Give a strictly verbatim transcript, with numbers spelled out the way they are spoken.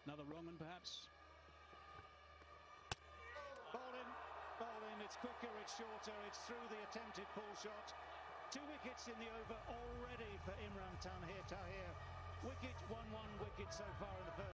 Another wrong one, perhaps. Ball in, ball in. It's quicker, it's shorter, it's through the attempted pull shot. Two wickets in the over already for Imran Tahir. Wicket, one one wicket so far in the first.